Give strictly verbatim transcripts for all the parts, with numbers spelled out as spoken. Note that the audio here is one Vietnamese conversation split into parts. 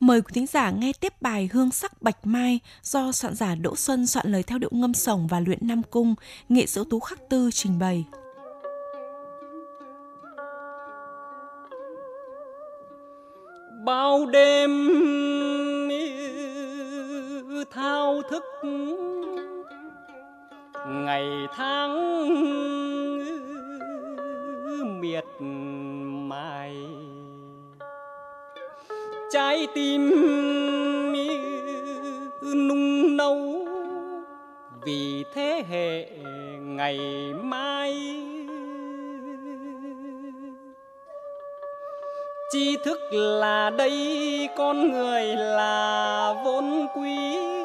Mời quý thính giả nghe tiếp bài Hương sắc bạch mai do soạn giả Đỗ Xuân soạn lời theo điệu ngâm sổng và luyện Nam Cung, nghệ sĩ ưu tú Khắc Tư trình bày. Bao đêm thao thức, ngày tháng miệt mài, trái tim nung nấu vì thế hệ ngày mai. Tri thức là đây, con người là vốn quý,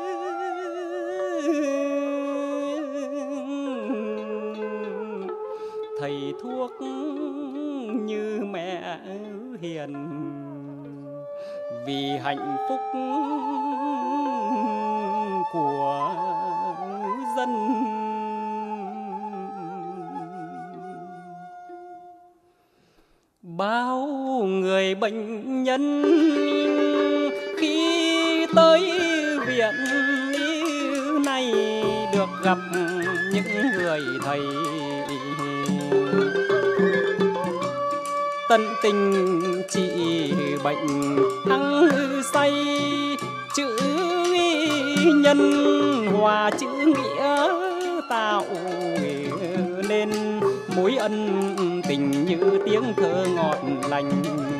thầy thuốc như mẹ hiền vì hạnh phúc của dân. Bao người bệnh nhân khi tới viện này được gặp những người thầy tận tình trị bệnh hăng say, chữ nhân hòa chữ nghĩa tạo nên mối ân tình như tiếng thơ ngọt lành.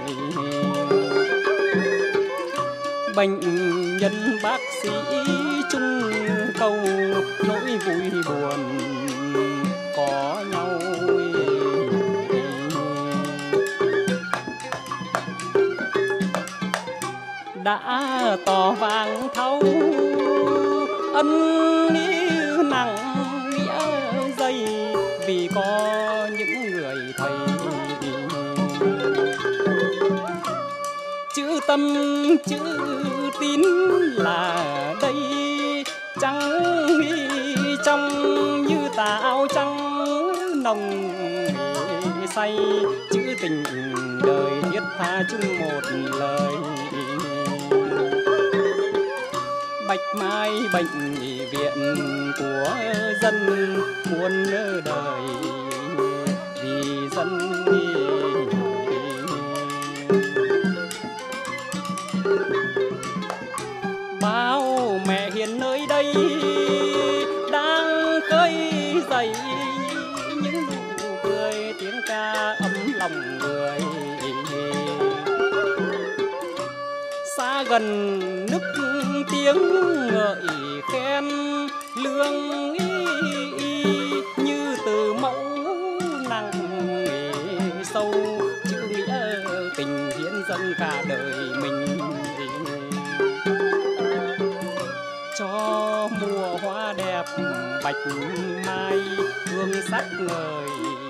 Bệnh nhân bác sĩ chung câu nỗi vui buồn có nhau. Đã tỏ vàng thấu ân yêu nặng nghĩa dày vì có những người thầy. Chữ tâm chữ tín là đây trắng trong như tà áo trắng nồng say, chữ tình đời thiết tha chung một lời. Bạch mai bệnh viện của dân muôn đời vì dân. Bao mẹ hiền nơi đây đang khơi dậy những nụ cười, tiếng ca ấm lòng người. Xa gần nức tiếng ngợi khen lương y, y như từ mẫu nặng sâu, chữ nghĩa tình hiến dâng cả đời mình cho mùa hoa đẹp bạch mai hương sắc ngời.